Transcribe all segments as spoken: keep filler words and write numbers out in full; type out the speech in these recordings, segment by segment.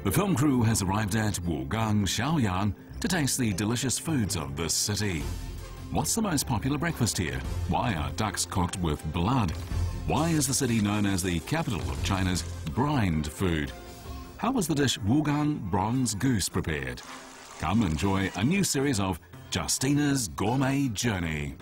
The film crew has arrived at Wugang, Shaoyang to taste the delicious foods of this city. What's the most popular breakfast here? Why are ducks cooked with blood? Why is the city known as the capital of China's brined food? How was the dish Wugang bronze goose prepared? Come enjoy a new series of Justina's Gourmet Journey.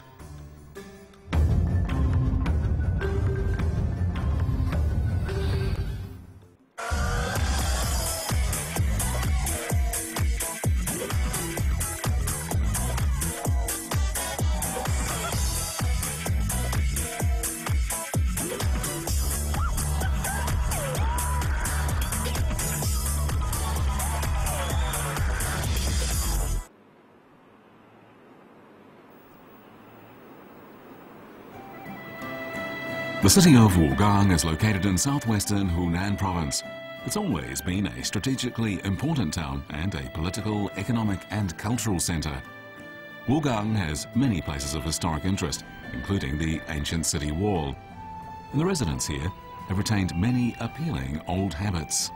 The city of Wugang is located in southwestern Hunan province. It's always been a strategically important town and a political, economic and cultural center. Wugang has many places of historic interest, including the ancient city wall. And the residents here have retained many appealing old habits.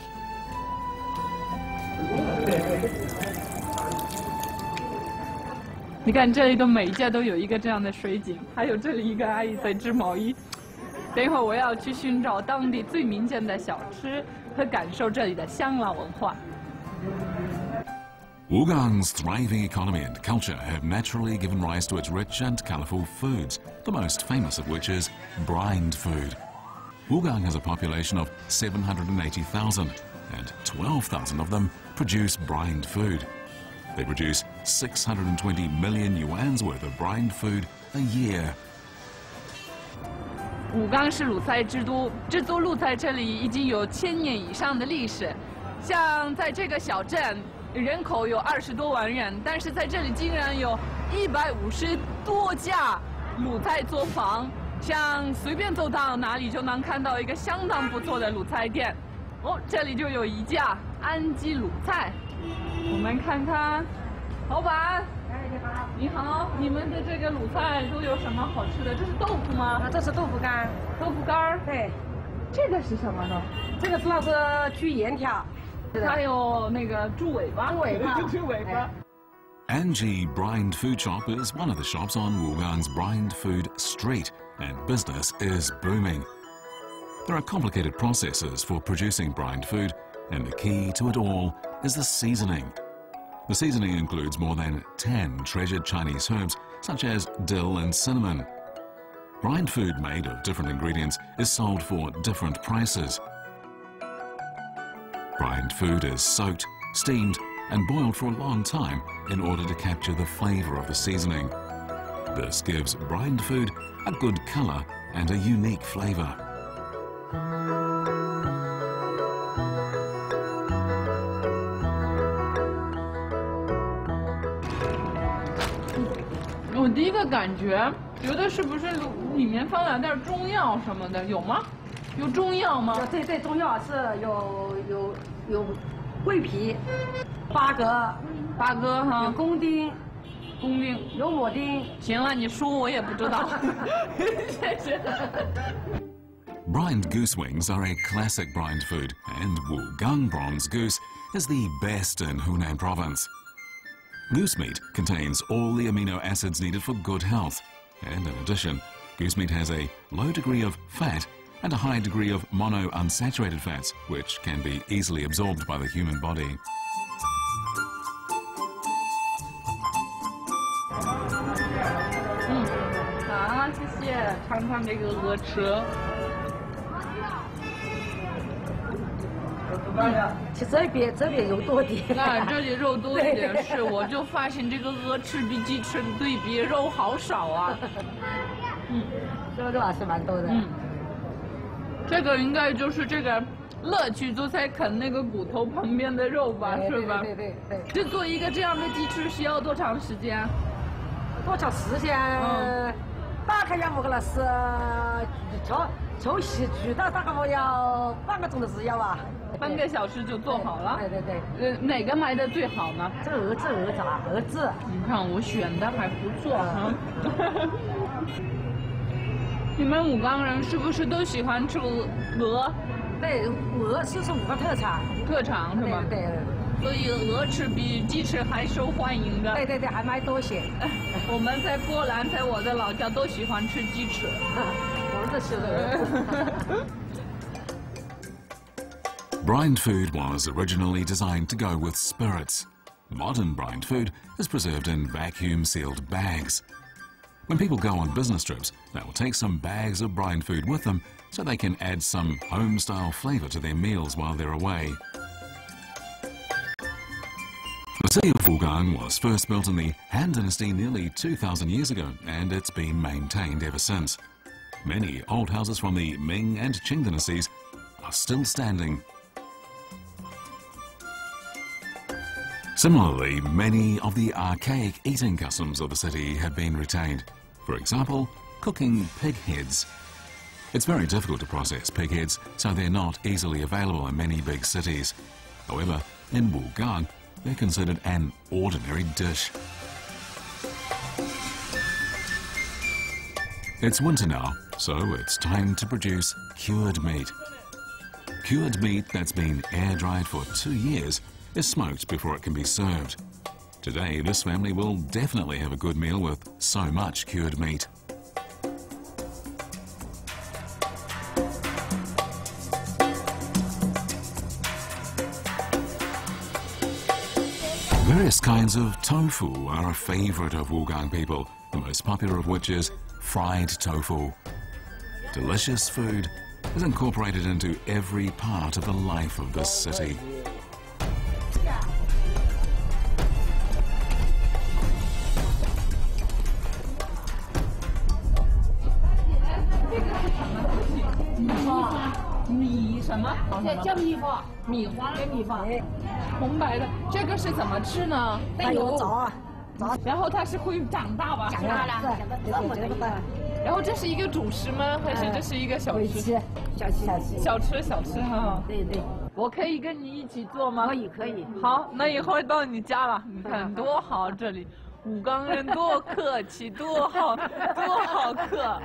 你看这里的每一家都有一个这样的水井，还有这里一个阿姨在织毛衣。等一会儿我要去寻找当地最民间的小吃和感受这里的香辣文化。 Wugang's thriving economy and culture have naturally given rise to its rich and colourful foods, the most famous of which is brined food. Wugang has a population of seven hundred eighty thousand, and twelve thousand of them produce brined food. They produce six hundred twenty million yuan's worth of brined food a year. 武冈是鲁菜之都，这座鲁菜这里已经有千年以上的历史。像在这个小镇，人口有二十多万人，但是在这里竟然有一百五十多家鲁菜作坊。像随便走到哪里就能看到一个相当不错的鲁菜店。哦，这里就有一家安吉鲁菜。我们看看，老板。 你好，你们的这个鲁菜都有什么好吃的？这是豆腐吗？ 啊，这是豆腐干。 豆腐干？对。这个是什么呢？ 这个主要是去盐条。 还有那个猪尾巴。猪尾巴。猪尾巴。 Anji Brined Food Shop is one of the shops on Wugang's Brined Food Street, and business is booming. There are complicated processes for producing brined food, and the key to it all is the seasoning. The seasoning includes more than ten treasured Chinese herbs, such as dill and cinnamon. Brined food made of different ingredients is sold for different prices. Brined food is soaked, steamed, and boiled for a long time in order to capture the flavor of the seasoning. This gives brined food a good color and a unique flavor. 我第一个感觉，觉得是不是里面放了点中药什么的，有吗？有中药吗？ 有，对对，中药是有有有桂皮、八哥、 八哥哈， 有宫丁、 宫丁、 有抹丁。 行了，你说我也不知道。谢谢。 Brined goose wings are a classic brined food, and Wugang bronze goose is the best in Hunan province. Goose meat contains all the amino acids needed for good health, and in addition, goose meat has a low degree of fat and a high degree of monounsaturated fats, which can be easily absorbed by the human body. 嗯，好，谢谢，尝尝这个鹅翅。 其实这边这边肉多点， 啊，这里肉多一点是，我就发现这个鹅翅比鸡翅对比肉好少啊。嗯， 肉肉还是蛮多的。嗯， 这个应该就是这个乐趣，就在啃那个骨头旁边的肉吧，是吧？ 对对对。 制作一个这样的鸡翅需要多长时间？ 多长时间？嗯，大概要么个了是，从从洗煮到大概我要半个钟头时间吧。 半个小时就做好了。 对对对。 呃，哪个卖的最好呢？ 这个鹅翅，鹅爪，鹅翅。 你看我选的还不错啊。你们武冈人是不是都喜欢吃鹅？ 对，鹅是是五个特产。 特产是吧？ 对对。 所以鹅翅比鸡翅还受欢迎的。 对对对，还卖多些。 我们在波兰，在我的老家都喜欢吃鸡翅。 我们是的。 Brined food was originally designed to go with spirits. Modern brined food is preserved in vacuum-sealed bags. When people go on business trips, they will take some bags of brined food with them so they can add some home-style flavour to their meals while they're away. The city of Wugang was first built in the Han Dynasty nearly two thousand years ago, and it's been maintained ever since. Many old houses from the Ming and Qing dynasties are still standing. Similarly, many of the archaic eating customs of the city have been retained. For example, cooking pig heads. It's very difficult to process pig heads, so they're not easily available in many big cities. However, in Wugang, they're considered an ordinary dish. It's winter now, so it's time to produce cured meat. Cured meat that's been air-dried for two years is smoked before it can be served. Today, this family will definitely have a good meal with so much cured meat. Various kinds of tofu are a favorite of Wugang people, the most popular of which is fried tofu. Delicious food is incorporated into every part of the life of this city. 米什么？ 叫米花， 米花， 米花。 红白的，这个是怎么吃呢？ 带油炸，炸。 然后它是会长大吧？ 长大了，对对对。 然后这是一个主食吗？还是这是一个小吃？ 小吃，小吃， 小吃，小吃哈。 对对。 我可以跟你一起做吗？ 可以可以。 好，那以后到你家了，你看多好，这里武冈人多客气，多好，多好客。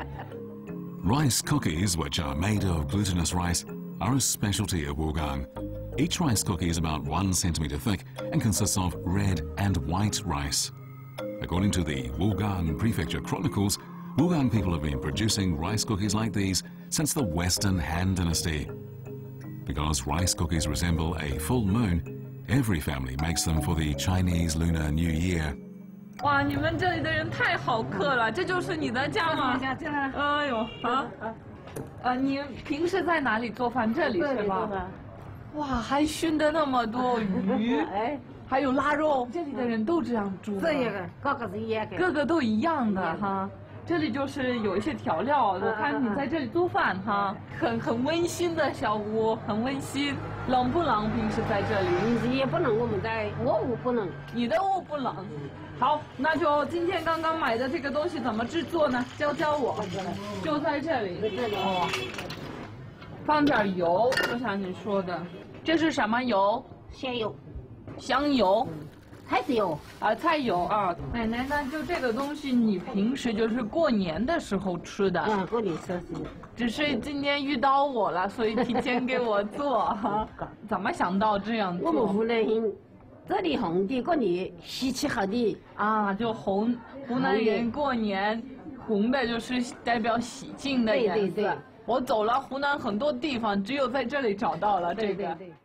Rice cookies, which are made of glutinous rice, are a specialty of Wugang. Each rice cookie is about one centimetre thick and consists of red and white rice. According to the Wugang Prefecture Chronicles, Wugang people have been producing rice cookies like these since the Western Han Dynasty. Because rice cookies resemble a full moon, every family makes them for the Chinese Lunar New Year. 哇，你们这里的人太好客了，这就是你的家吗？ 家这样。 哎呦，啊，呃，你平时在哪里做饭？这里是吧？哇，还熏的那么多鱼，哎，还有腊肉，这里的人都这样煮。 这个个个是一样的， 个个都一样的哈。这里就是有一些调料，我看你在这里做饭哈，很很温馨的小屋，很温馨。冷不冷？平时在这里？ 也不冷，我们在我屋不冷， 你的屋不冷。好，那就今天刚刚买的这个东西怎么制作呢？教教我，就在这里。哦，放点油，就像你说的，这是什么油？ 香油， 香油。 菜籽油啊，菜油啊，奶奶呢？就这个东西，你平时就是过年的时候吃的。 嗯，过年吃是。 只是今天遇到我了，所以提前给我做哈。怎么想到这样做？ 我们湖南人这里红的过年喜气好的啊，就红湖南人过年红的就是代表喜庆的颜色。对对对。我走了湖南很多地方，只有在这里找到了这个。对对对。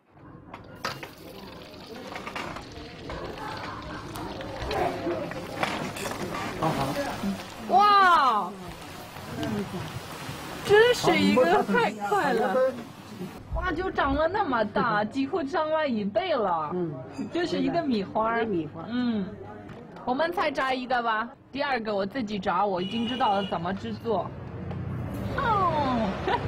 哇，真是一个太快了！哇，就长了那么大，几乎长了一倍了。嗯，这是一个米花。 米花。 嗯，我们再炸一个吧。第二个我自己炸，我已经知道了怎么制作。哦。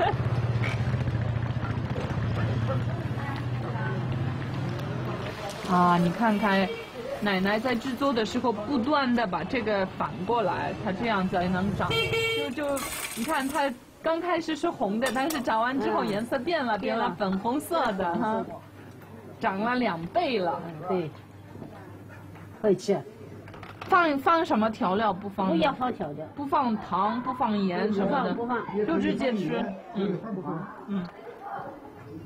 啊，你看看。奶奶在制作的时候，不断的把这个反过来，它这样才能长。就就你看，它刚开始是红的，但是炸完之后颜色变了，变了粉红色的哈，长了两倍了。 对，可以吃。 放放什么调料？不放？ 不要放调料。 不放糖，不放盐什么的。 不放， 就直接吃。嗯，不放。嗯。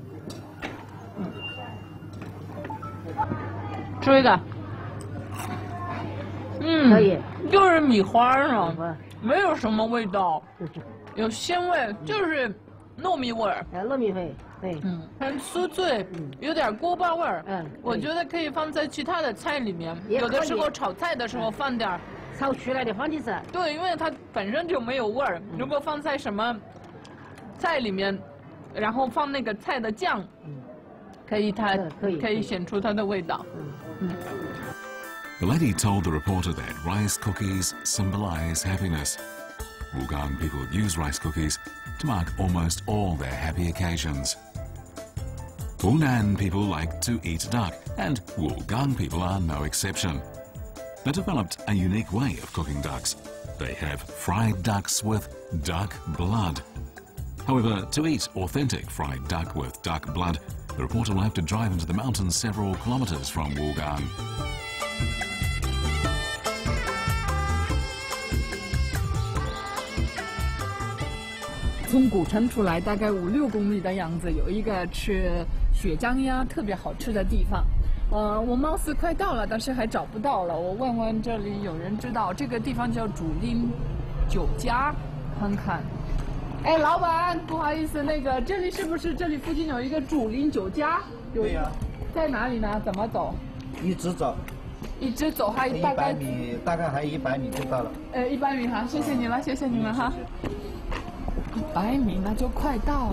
吃一个。嗯， 可以， 就是米花呢，没有什么味道，有鲜味，就是糯米味儿。 呃，糯米味，对， 嗯，很酥脆，有点锅巴味儿。 嗯， 我觉得可以放在其他的菜里面，有的时候炒菜的时候放点儿。 炒出来的放进去。 对，因为它本身就没有味儿，如果放在什么菜里面，然后放那个菜的酱，可以它可以显出它的味道。嗯。 The lady told the reporter that rice cookies symbolize happiness. Wugang people use rice cookies to mark almost all their happy occasions. Hunan people like to eat duck, and Wugang people are no exception. They developed a unique way of cooking ducks. They have fried ducks with duck blood. However, to eat authentic fried duck with duck blood, the reporter will have to drive into the mountains several kilometers from Wugang. 从古城出来大概五六公里的样子，有一个吃血浆鸭特别好吃的地方。呃，我貌似快到了，但是还找不到了。我问问这里有人知道，这个地方叫竹林酒家，看看。哎，老板，不好意思，那个这里是不是这里附近有一个竹林酒家？有对呀、啊。 在哪里呢？怎么走？ 一直走。 一直走还大概一百米，大概还一百米就到了。 呃，一百米哈，谢谢你了，谢谢你们哈。 一百米那就快到了。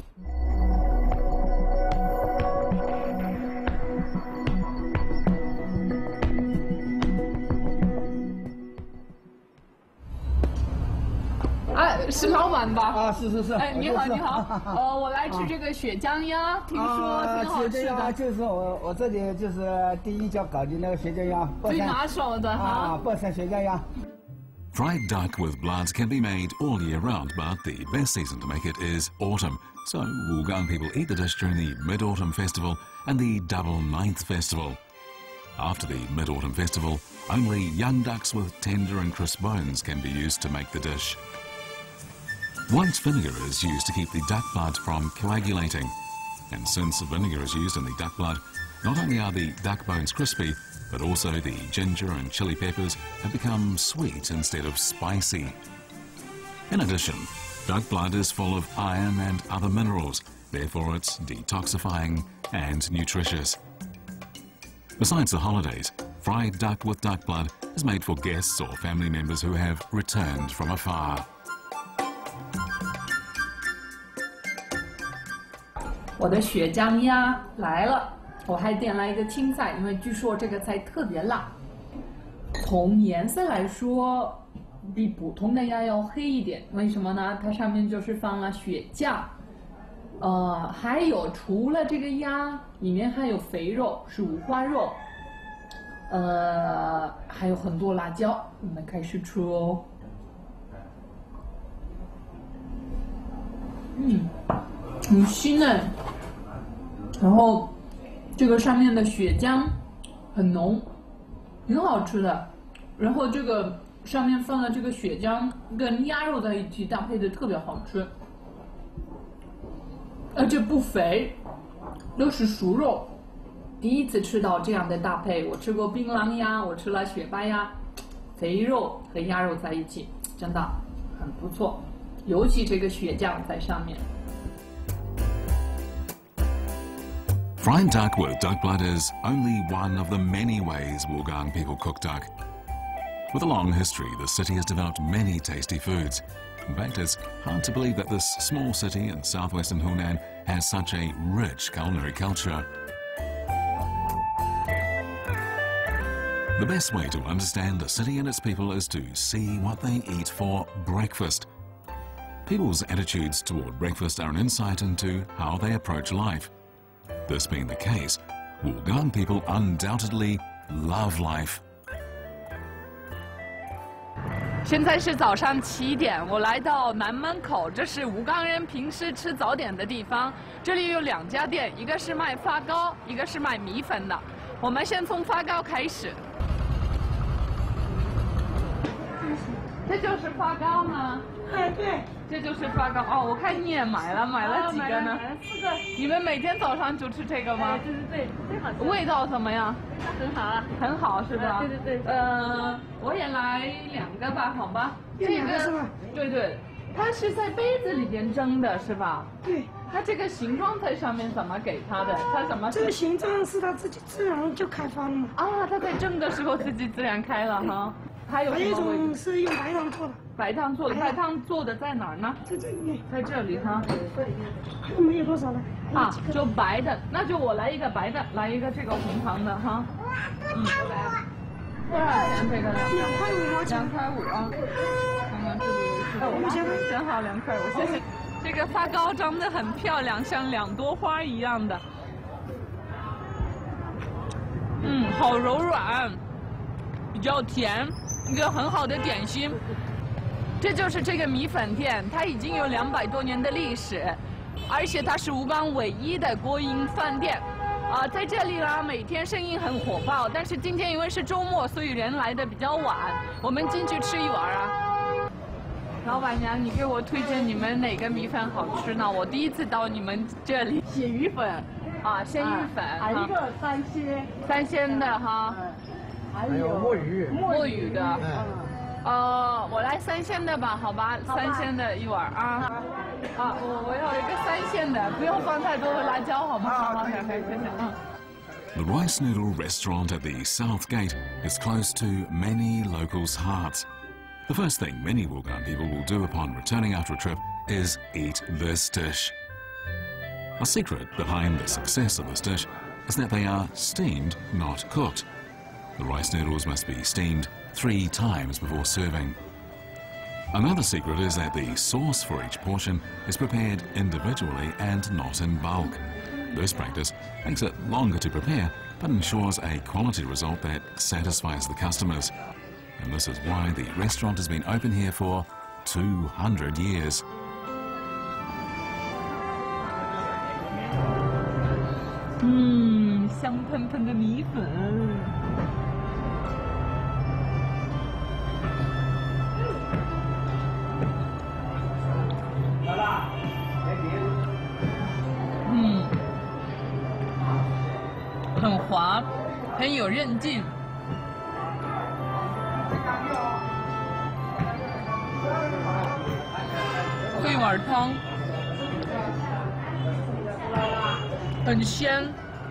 哎，是老板吧？ 啊，是是是。 哎，你好，你好。呃，我来吃这个血浆鸭，听说挺好吃的。 啊，就是我我这里就是第一家搞的那个血浆鸭， 最拿手的哈。 啊，博山血浆鸭。 Fried duck with blood can be made all year round, but the best season to make it is autumn. So Wugang people eat the dish during the Mid-Autumn Festival and the Double Ninth Festival. After the Mid-Autumn Festival, only young ducks with tender and crisp bones can be used to make the dish. White vinegar is used to keep the duck blood from coagulating. And since vinegar is used in the duck blood, not only are the duck bones crispy, but also the ginger and chili peppers have become sweet instead of spicy. In addition, duck blood is full of iron and other minerals, therefore it's detoxifying and nutritious. Besides the holidays, fried duck with duck blood is made for guests or family members who have returned from afar. 我的血浆鸭来了。 我还点了一个青菜，因为据说这个菜特别辣。从颜色来说，比普通的鸭要黑一点。为什么呢？它上面就是放了血酱，呃，还有除了这个鸭，里面还有肥肉，是五花肉，呃，还有很多辣椒。我们开始吃哦。嗯，很鲜嫩，然后。 这个上面的血浆很浓，挺好吃的。然后这个上面放了这个血浆跟鸭肉在一起搭配的特别好吃，而且不肥，都是熟肉。第一次吃到这样的搭配，我吃过槟榔鸭，我吃了雪白鸭，肥肉和鸭肉在一起，真的很不错。尤其这个血酱在上面。 Fried duck with duck blood is only one of the many ways Wugang people cook duck. With a long history, the city has developed many tasty foods. In fact, it's hard to believe that this small city in southwestern Hunan has such a rich culinary culture. The best way to understand a city and its people is to see what they eat for breakfast. People's attitudes toward breakfast are an insight into how they approach life. This being the case, Wugang people undoubtedly love life. 现在是早上七点，我来到南门口，这是吴刚人平时吃早点的地方。这里有两家店，一个是卖发糕，一个是卖米粉的。我们先从发糕开始。 这就是发糕吗？ 哎，对。 这就是发糕哦，我看你也买了，买了几个呢？ 买了四个。 你们每天早上就吃这个吗？ 对对对，最好吃。 味道怎么样？ 很好啊， 很好是吧？ 对对对。 呃，我也来两个吧，好吧？ 这个是吧？ 对对，它是在杯子里边蒸的是吧？ 对。 它这个形状在上面怎么给它的？它怎么？ 这个形状是它自己自然就开发了嘛。 啊，它在蒸的时候自己自然开了哈。还有还有一种是用白糖做的。 白糖做的，白糖做的在哪儿呢？ 在这里面。 在这里哈。 还没有多少了。 啊，就白的，那就我来一个白的，来一个这个红糖的哈。嗯。多少钱这个呢？ 两块五毛钱。 两块五啊。看看这里是。我们先选好两块五，谢谢。这个发糕长得很漂亮，像两朵花一样的。嗯，好柔软，比较甜，一个很好的点心。这就是这个米粉店，它已经有两百多年的历史，而且它是吴刚唯一的国营饭店。啊，在这里啦，每天生意很火爆，但是今天因为是周末，所以人来的比较晚。我们进去吃一碗啊。老板娘，你给我推荐你们哪个米粉好吃呢？我第一次到你们这里。 鲜鱼粉， 啊，鲜鱼粉， 还有一个三鲜， 三鲜的哈， 还有墨鱼， 墨鱼的，呃，我来三鲜的吧，好吧，三鲜的一碗啊。啊，我我要一个三鲜的，不用放太多的辣椒，好吗？好好，可以，谢谢，嗯。 The Rice Noodle restaurant at the South Gate is close to many locals' hearts. The first thing many Wugan people will do upon returning after a trip is eat this dish. A secret behind the success of this dish is that they are steamed, not cooked. The rice noodles must be steamed three times before serving. Another secret is that the sauce for each portion is prepared individually and not in bulk. This practice makes it longer to prepare, but ensures a quality result that satisfies the customers. And this is why the restaurant has been open here for two hundred years. 嗯，香喷喷的米粉。嗯，很滑，很有韧劲。这碗汤很鲜，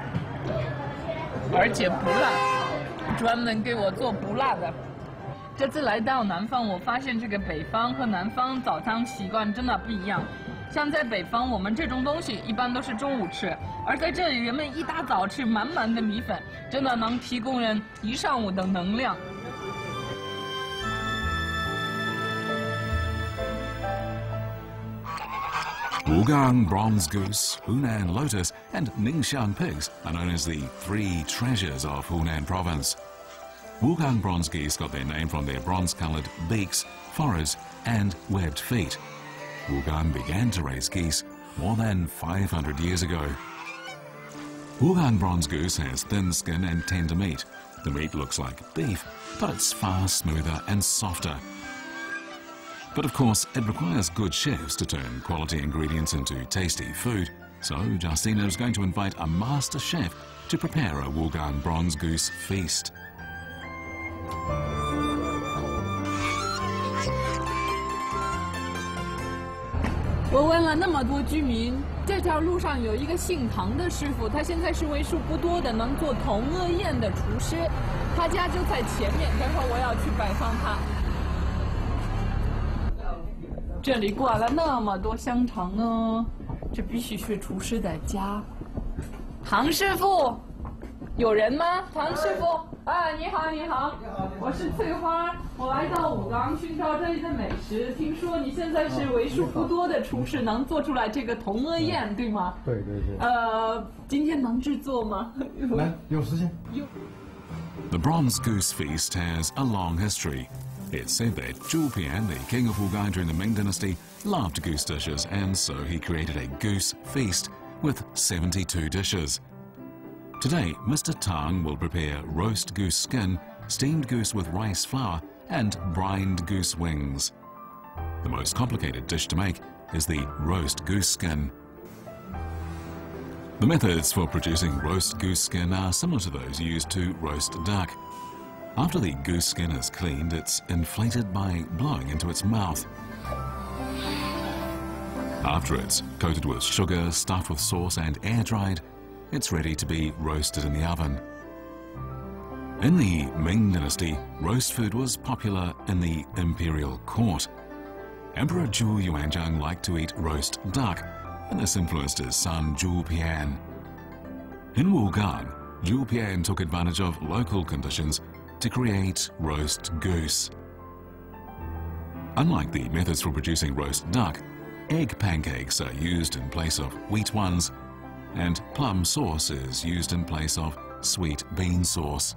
而且不辣，专门给我做不辣的。这次来到南方，我发现这个北方和南方早餐习惯真的不一样。像在北方，我们这种东西一般都是中午吃，而在这里，人们一大早吃满满的米粉，真的能提供人一上午的能量。 Wugang bronze goose, Hunan lotus, and Ningxiang pigs are known as the three treasures of Hunan province. Wugang bronze geese got their name from their bronze-coloured beaks, foreheads, and webbed feet. Wugang began to raise geese more than five hundred years ago. Wugang bronze goose has thin skin and tender meat. The meat looks like beef, but it's far smoother and softer. But of course, it requires good chefs to turn quality ingredients into tasty food. So Justina is going to invite a master chef to prepare a Wugang bronze goose feast. 我问了那么多居民，这条路上有一个姓唐的师傅，他现在是为数不多的能做铜鹅宴的厨师，他家就在前面，等会儿我要去拜访他。这里挂了那么多香肠呢，这必须是厨师的家。唐师傅，有人吗？唐师傅，啊，你好，你好，我是翠花，我来到武冈寻找这里的美食。听说你现在是为数不多的厨师，能做出来这个铜鹅宴，对吗？ 对对对。 呃，今天能制作吗？ 来，有时间。 有。 The bronze goose feast has a long history. It's said that Zhu Pian, the king of Wugang during the Ming dynasty, loved goose dishes, and so he created a goose feast with seventy-two dishes. Today, Mister Tang will prepare roast goose skin, steamed goose with rice flour, and brined goose wings. The most complicated dish to make is the roast goose skin. The methods for producing roast goose skin are similar to those used to roast duck. After the goose skin is cleaned, it's inflated by blowing into its mouth. After it's coated with sugar, stuffed with sauce and air-dried, it's ready to be roasted in the oven. In the Ming Dynasty, roast food was popular in the imperial court. Emperor Zhu Yuanzhang liked to eat roast duck, and this influenced his son Zhu Pian. In Wugang, Zhu Pian took advantage of local conditions to create roast goose. Unlike the methods for producing roast duck, egg pancakes are used in place of wheat ones, and plum sauce is used in place of sweet bean sauce.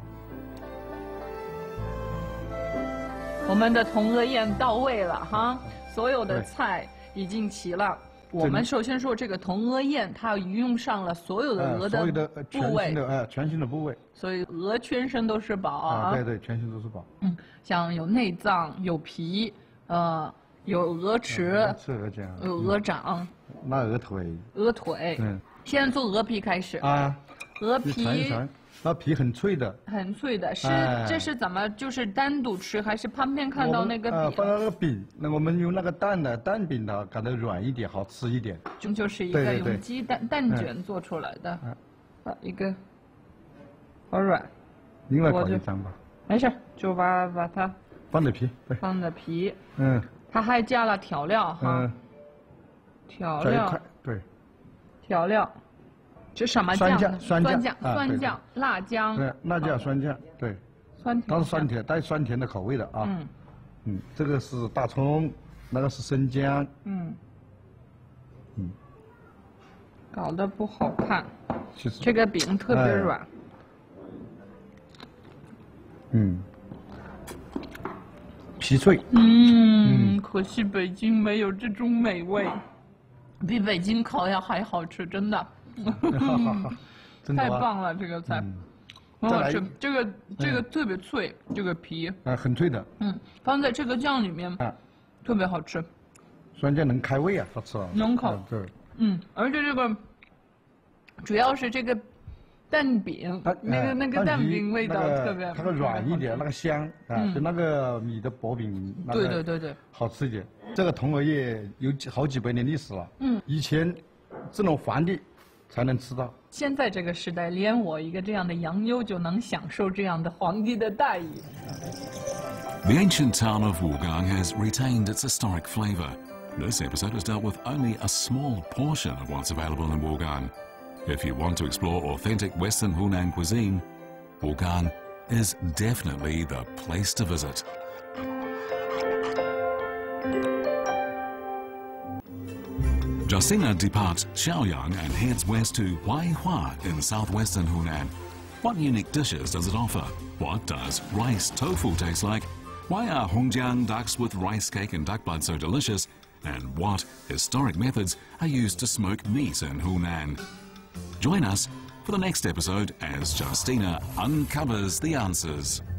我们的铜鹅宴到位了哈，所有的菜已经齐了。我们首先说这个铜鹅宴，它用上了所有的鹅的部位， 呃，全新的部位， 所以鹅全身都是宝啊。 对对，全身都是宝。 嗯，像有内脏、有皮，呃，有鹅翅， 是鹅掌， 有鹅掌， 那鹅腿， 鹅腿。嗯，先从鹅皮开始啊， 鹅皮。 那皮很脆的， 很脆的，是、哎、这是怎么就是单独吃，还是旁边看到那个饼？ 呃，放那个饼，那我们用那个蛋的蛋饼呢，搞得软一点，好吃一点。 就就是一个用鸡蛋蛋卷做出来的，啊，一个好软。 另外搞一张吧。 没事，就把把它放的皮，对， 放的皮。 嗯。 它还加了调料哈。嗯。调料。 对。 调料。 是什么酱？ 酸酱、 酸酱、 酸酱、辣酱。 对，辣酱、酸酱，对。 酸甜。 它是酸甜，带酸甜的口味的啊。嗯。嗯，这个是大葱，那个是生姜。嗯。嗯。 搞得不好看。其实。这个饼特别软。 嗯。皮脆。 嗯，可惜北京没有这种美味，比北京烤鸭还好吃，真的。 太棒了，这个菜，很好吃。这个这个特别脆，这个皮啊很脆的。 嗯，放在这个酱里面啊，特别好吃。 酸酱能开胃啊，好吃啊。 能烤。 对。 嗯，而且这个主要是这个蛋饼，那个那个蛋饼味道特别。 那个软一点，那个香啊，比那个米的薄饼那个。 对对对对。 好吃一点。这个铜鹅宴有好几百年历史了。嗯。以前这种皇帝 才能吃到。 现在这个时代，连我一个这样的洋妞就能享受这样的皇帝的待遇。 The ancient town of Wugang has retained its historic flavour. This episode has dealt with only a small portion of what's available in Wugang. If you want to explore authentic Western Hunan cuisine, Wugang is definitely the place to visit. Justina departs Xiaoyang and heads west to Huaihua in southwestern Hunan. What unique dishes does it offer? What does rice tofu taste like? Why are Hongjiang ducks with rice cake and duck blood so delicious? And what historic methods are used to smoke meat in Hunan? Join us for the next episode as Justina uncovers the answers.